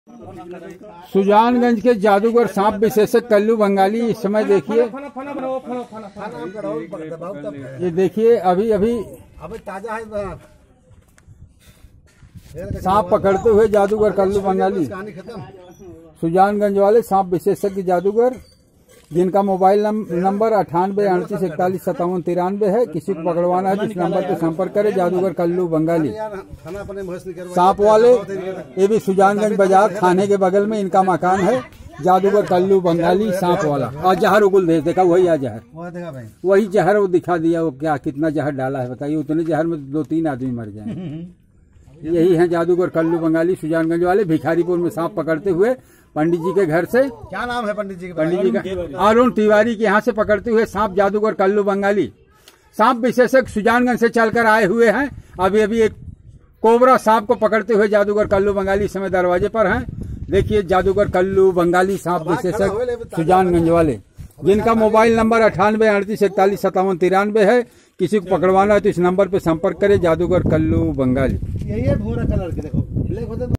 सुजानगंज के जादूगर सांप विशेषज्ञ कल्लू बंगाली इस समय देखिए, ये देखिए अभी अभी ताजा है सांप पकड़ते हुए जादूगर कल्लू बंगाली। सुजानगंज वाले सांप विशेषज्ञ जादूगर जिनका मोबाइल नंबर 9838415793 है। किसी को पकड़वाना है तो इस नंबर पर संपर्क करें। जादूगर कल्लू बंगाली सांप वाले, ये भी सुजानगंज बाजार थाने के बगल में इनका मकान है। जादूगर कल्लू बंगाली सांप वाला। और जहर उगुल दे देखा, वही आ जहर, वही जहर वो दिखा दिया। वो क्या कितना जहर डाला है बताइए। उतने जहर में 2-3 आदमी मर जाएंगे। यही है जादूगर कल्लू बंगाली सुजानगंज वाले। भिखारीपुर में सांप पकड़ते हुए पंडित जी के घर से, क्या नाम है पंडित जी के? पंडित जी का अरुण तिवारी के यहाँ से पकड़ते हुए सांप जादूगर कल्लू बंगाली सांप विशेषज्ञ सुजानगंज से चलकर आए हुए हैं। अभी अभी एक कोबरा सांप को पकड़ते हुए जादूगर कल्लू बंगाली समय दरवाजे पर हैं। देखिए जादूगर कल्लू बंगाली सांप विशेषज्ञ सुजानगंज वाले, जिनका मोबाइल नंबर 9838415793 है। किसी को पकड़वाना है तो इस नंबर पर संपर्क करें। जादूगर कल्लू बंगाली। यही है भूरा कलर के, देखो।